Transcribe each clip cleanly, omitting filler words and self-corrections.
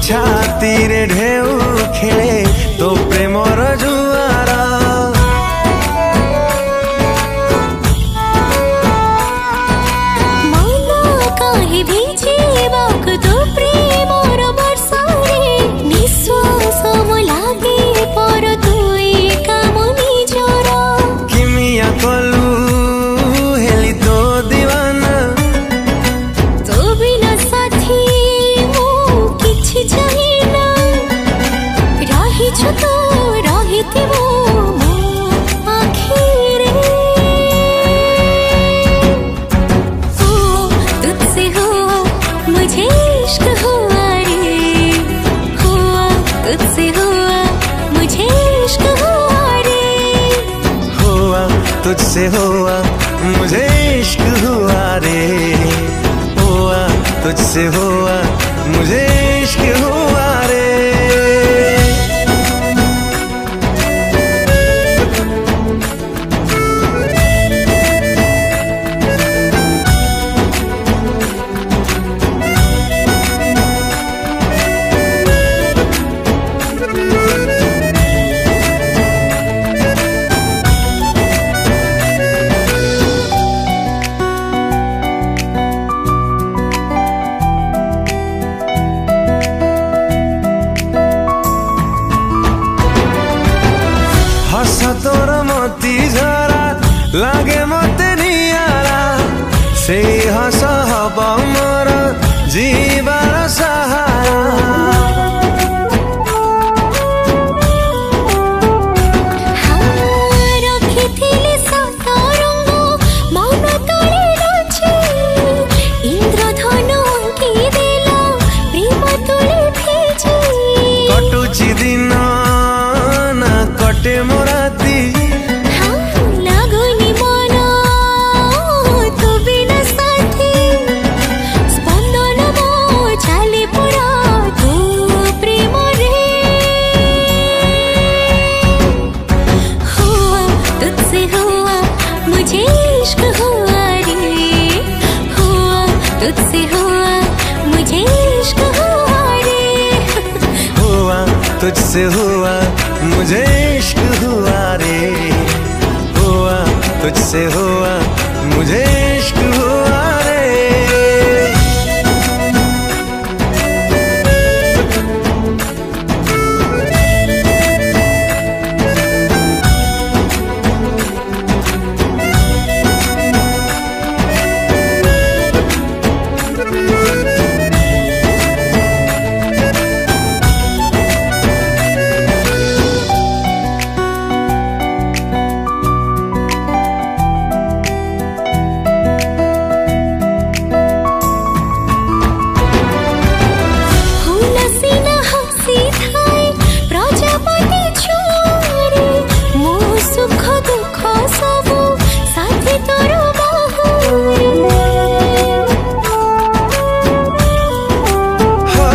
छातीरे ढेउ खेले तो प्रेमर जुआरा मन काहे भिजिबाकु तो प्रेमर बर्षा रे निश्वास लागे पर तुई काम निजरा किमिया कलु हेली तो दीवाना तो बिना साथी मो किछि चाहिना रही छु तो रहिथिबो मो आखिरे ओ तुझसे हुआ मुझे इश्क हुआ रे हुआ तुझसे हुआ मुझे इश्क हुआ रे हुआ तुझसे हुआ मुझे इश्क हुआ रे हुआ तुझसे हुआ मुझे इश्क हुआ रे हस तोर मोती झरा लागे मते नियारा से हस हब मोर जीवार सहारा रखिथिले सतरंग मन तळे रछि इंद्रधन की देला प्रेम तळे भेजी कटुची दिन ना कटे मोराती लागुनी मन तो बिना साथी स्पंदन मो चाले पुरा तू प्रेम रे हुआ तुझसे हुआ मुझे इश्क हुआ रे हुआ तुझसे हुआ मुझे इश्क हुआ रे हुआ तुझसे हुआ मुझे इश्क हुआ रे हुआ तुझसे हुआ मुझे इश्क हुआ रे हुलसिना हसी थाए प्रजापति छोरे मो सुख दुख सबु साथी तोर बाहुरे हो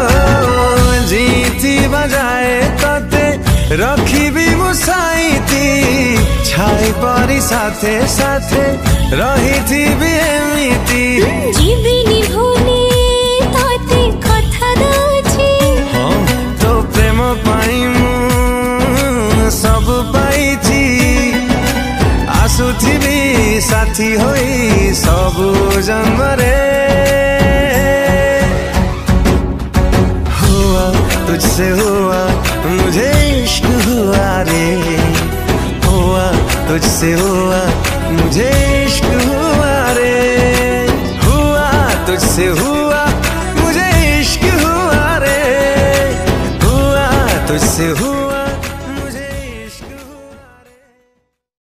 जीती बजाए तते रखिबी मुसाईती छाई परी साथे साथे रहिथिबी एमिती जीविनी भूली ताते कथा दछि तो प्रेम पाई मु सब पाइछि आसुथिबी साथी होई सबु जन्मरे हुआ तुझसे हुआ मुझे इश्क हुआ रे हुआ तुझसे हुआ मुझे इश्क